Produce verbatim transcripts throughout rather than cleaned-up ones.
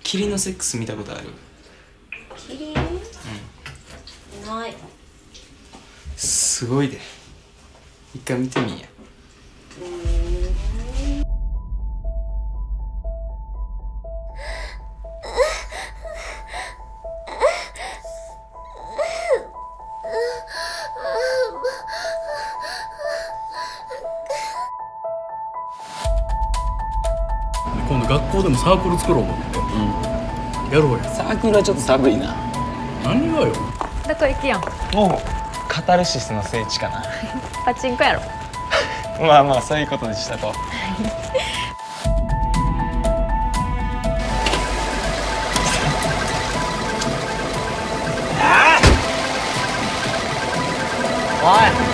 キリンのセックス見たことある？ キリン？うん。ない。 すごいで。一回見てみんや。 今度学校でもサークル作ろう思って、うん、やろうや。 サークルはちょっと寒いな。 何がよ。 どこ行くやん。 もうカタルシスの聖地かな。 パチンコやろ。 まあまあそういうことにしたと。おい。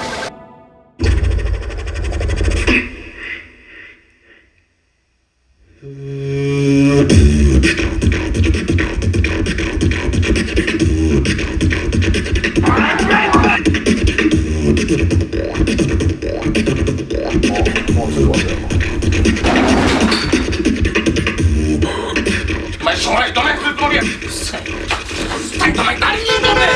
お前将来どないするつもりや。二人とも誰に言うとんね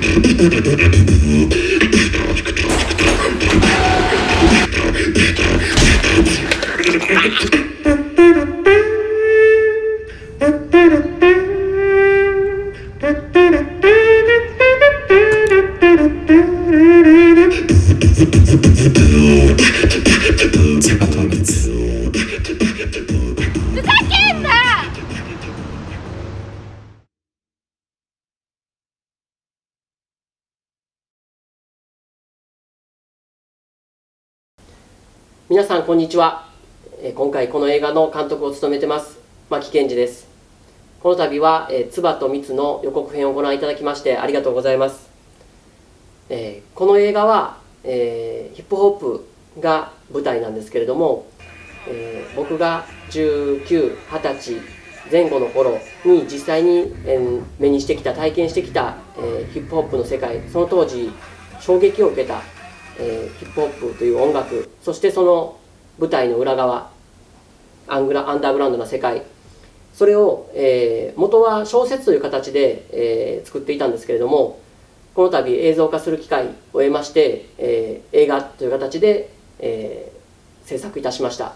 千葉とみつ。 ふざけんな！ 皆さんこんにちは。今回この映画の監督を務めてます牧健二です。この度は「つばとみつ」の予告編をご覧いただきましてありがとうございます。えー、この映画は、えー、ヒップホップが舞台なんですけれども、えー、僕がじゅうきゅう、はたち前後の頃に実際に、えー、目にしてきた体験してきた、えー、ヒップホップの世界、その当時衝撃を受けた、えー、ヒップホップという音楽、そしてその舞台の裏側、アングラアンダーグラウンドな世界、それを、えー、元は小説という形で、えー、作っていたんですけれども、この度映像化する機会を得まして、えー、映画という形で、えー、制作いたしました。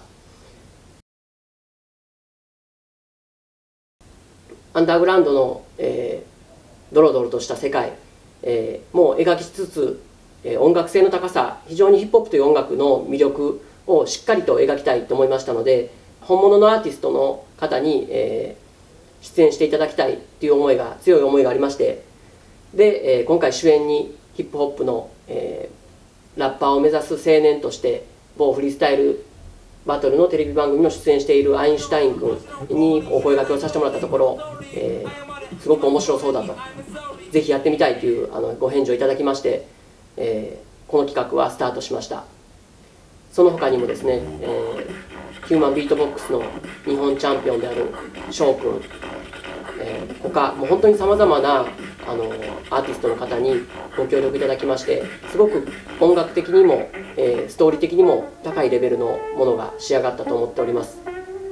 アンダーグラウンドの、えー、ドロドロとした世界、えー、も描きつつ、えー、音楽性の高さ、非常にヒップホップという音楽の魅力をしっかりと描きたいと思いましたので、本物のアーティストの方に、えー、出演していただきたいという思いが強い思いがありまして、で、えー、今回主演にヒップホップの、えー、ラッパーを目指す青年として某フリースタイルバトルのテレビ番組にも出演しているアインシュタイン君にお声掛けをさせてもらったところ、えー、すごく面白そうだと、ぜひやってみたいというあのご返事をいただきまして、えー、この企画はスタートしました。その他にもですね、えー、ヒューマンビートボックスの日本チャンピオンである翔くん、えー、他もう本当にさまざまなあのアーティストの方にご協力いただきまして、すごく音楽的にも、えー、ストーリー的にも高いレベルのものが仕上がったと思っております。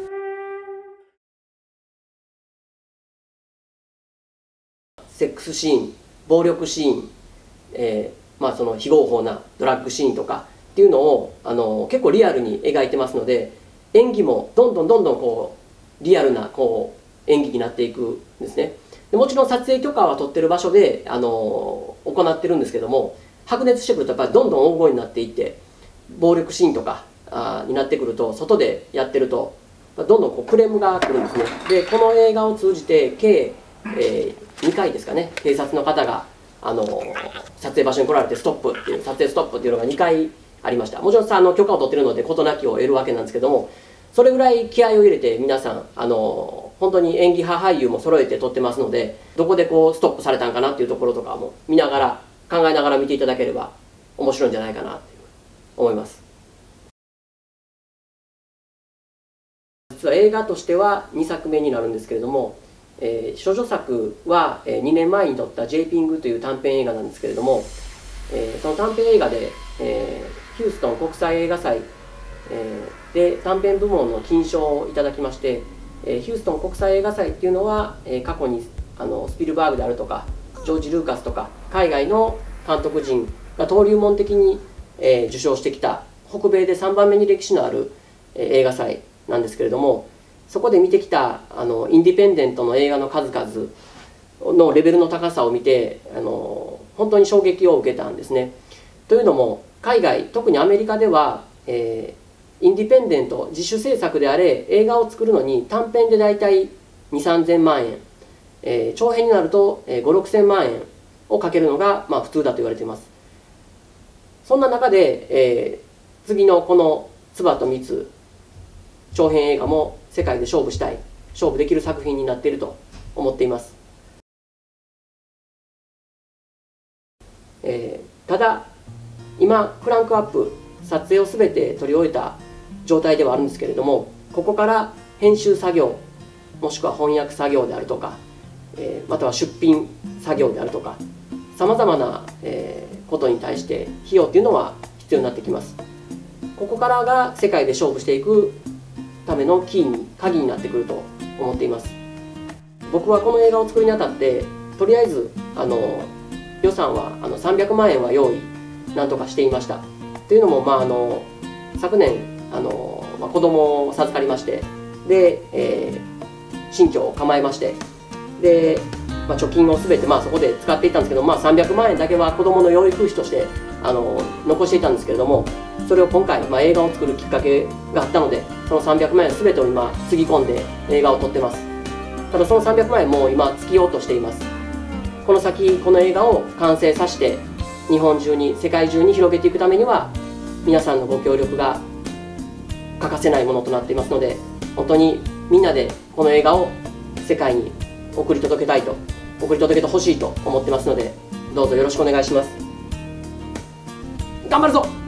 セックスシーン、暴力シーン、えーまあ、その非合法なドラッグシーンとかっていうのをあの結構リアルに描いてますので、演技もどんどんどんどんこうリアルなこう演技になっていくんですね。でもちろん撮影許可は取ってる場所であの行ってるんですけども、白熱してくるとやっぱりどんどん大声になっていって、暴力シーンとかあになってくると外でやってるとどんどんこうクレームが来るんですね。でこの映画を通じて計、えー、にかいですかね、警察の方があの撮影場所に来られてストップっていう撮影ストップっていうのがにかいありました。もちろんさあの許可を取ってるので事なきを得るわけなんですけども、それぐらい気合を入れて皆さんあの本当に演技派俳優も揃えて撮ってますので、どこでこうストップされたんかなっていうところとかも見ながら考えながら見ていただければ面白いんじゃないかなと思います。実は映画としてはにさくめになるんですけれども、えー、処女作はにねんまえに撮った「ジェイピング」という短編映画なんですけれども、えー、その短編映画で、えー、ヒューストン国際映画祭、えー、で短編部門の金賞をいただきまして、 えーヒューストン国際映画祭っていうのは、えー過去にあのスピルバーグであるとかジョージ・ルーカスとか海外の監督陣が登竜門的に、えー受賞してきた北米でさんばんめに歴史のある、えー映画祭なんですけれども、そこで見てきたあのインディペンデントの映画の数々のレベルの高さを見てあの本当に衝撃を受けたんですね。というのも海外特にアメリカでは、えーインディペンデント自主制作であれ映画を作るのに短編でだいたいにせんさんぜんまんえん、えー長編になるとごせんろくせんまんえんをかけるのが、まあ、普通だと言われています。そんな中で、えー次のこの「唾と蜜」長編映画も世界で勝負したい勝負できる作品になっていると思っています。えーただ今クランクアップ撮影を全て撮り終えた状態ではあるんですけれども、ここから編集作業もしくは翻訳作業であるとか、えーまたは出品作業であるとかさまざまな、えーことに対して費用っていうのは必要になってきます。ここからが世界で勝負していくためのキーに鍵になってくると思っています。僕はこの映画を作るにあたってとりあえずあの予算はあのさんびゃくまんえんは用意なんとかしていました。というのも、まあ、あの昨年あの、まあ、子供を授かりましてで、えー、新居を構えましてで、まあ、貯金を全て、まあ、そこで使っていったんですけど、まあ、さんびゃくまんえんだけは子供の養育費としてあの残していたんですけれども、それを今回、まあ、映画を作るきっかけがあったのでそのさんびゃくまんえん全てを今つぎ込んで映画を撮ってます。ただそのさんびゃくまんえんも今尽きようとしています。この先この映画を完成させて日本中に世界中に広げていくためには皆さんのご協力が欠かせないものとなっていますので、本当にみんなでこの映画を世界に送り届けたいと送り届けてほしいと思ってますので、どうぞよろしくお願いします。頑張るぞ。